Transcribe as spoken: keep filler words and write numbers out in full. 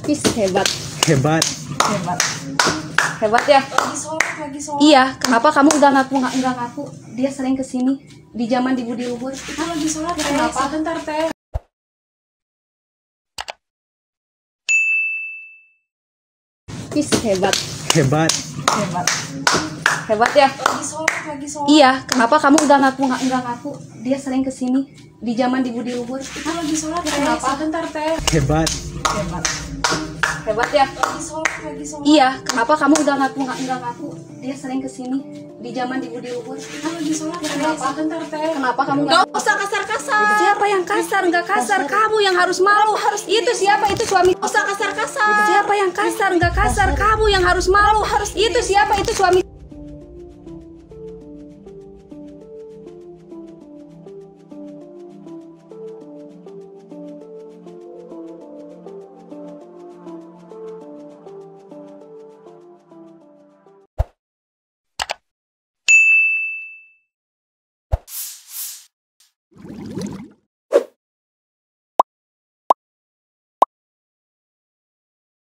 Is hebat. Hebat. Hebat. Hebat ya? Lagi sholat, lagi sholat. Iya, kenapa kamu nggak ngaku nggak nggak ngaku? Dia sering kesini di zaman di Budi Luhur. Itu lagi sholat, teh. Kenapa? Sebentar, teh. Is hebat. Hebat. Hebat. Hebat ya? Lagi sholat, lagi sholat. Iya, kenapa kamu nggak ngaku nggak nggak ngaku? Dia sering kesini di zaman di Budi Luhur. Itu lagi sholat, teh. Kenapa? Sebentar, teh. Hebat. Hebat. Hebat ya? Lagi sholat, lagi sholat. Iya, kenapa kamu nggak ngaku nggak nggak ngaku? Dia sering kesini di zaman di Budi Luhur. Itu lagi sholat, teh. Kenapa? Sebentar, teh. Kenapa kamu nggak? Gak usah kasar-kasar. Siapa yang kasar? Nggak kasar. Kamu yang harus malu. Harus itu siapa? Itu suami. Gak usah kasar-kasar. Siapa yang kasar? Nggak kasar. Kamu yang harus malu. Harus itu siapa? Itu suami.